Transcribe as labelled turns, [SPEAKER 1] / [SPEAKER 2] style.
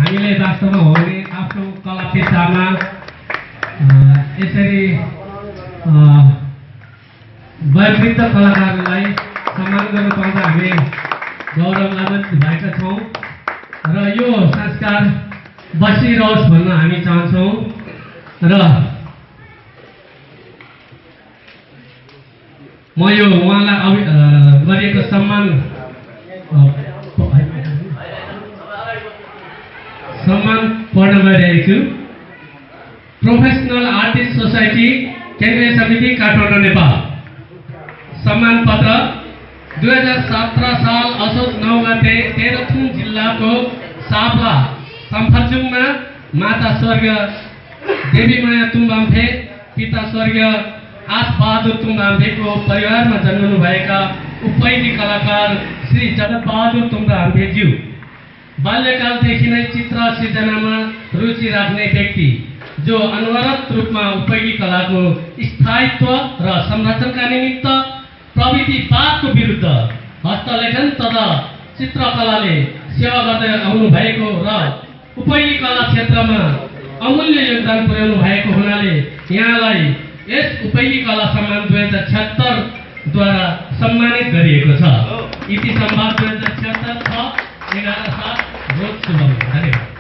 [SPEAKER 1] हामीले वास्तवमा हो भने आफ्नो कला पेसामा यसरी वयोवृद्ध कलाकारहरूलाई सम्मान गर्न पाउँदा हामी गौरवान्वित भएका छौँ र यो संस्कार बसिरहोस् भन्न हामी चाहन्छौँ र म यो उहाँलाई गरिएको सम्मान पढ्न गइरहेको छु। प्रोफेसनल आर्टिस्ट सोसाइटी केन्द्रीय समिति काठमाडौँ नेपाल सम्मान पत्र 2017 साल असोज 9 गते तेह्रथुम जिल्लाको सापला सम्फर्जुङमा माता स्वर्गीय देवीमाया तुम्बाम्फे पिता स्वर्गीय आसबहादुर तुम्बाम्फेको परिवारमा जन्मनुभएका उपैदी कलाकार श्री जगतबहादुर तुम्बाम्फेज्यू बाल्यकालदेखि नै चित्र सिर्जनामा रुचि राख्ने व्यक्ति जो अनवरत रूपमा उपयोगी कलाको स्थायित्व र संरक्षणका निमित्त प्रविधिवादको विरुद्ध हस्तलेखन तथा चित्रकलाले सेवा गर्दै आउनु भएको र उपयोगी कला क्षेत्रमा अमूल्य योगदान पुर्याउनु भएको हुनाले यहाँलाई यस उपयोगी कला सम्मान 2076 द्वारा सम्मानित गरिएको छ। इति सम्मान 2076 छ 11/7 रोज शुभ। धन्यवाद।